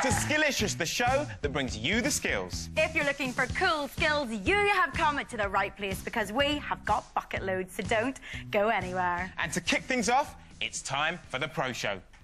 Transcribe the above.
to Skillicious, the show that brings you the skills. If you're looking for cool skills, you have come to the right place because we have got bucket loads, so don't go anywhere. And to kick things off, it's time for the Pro Show.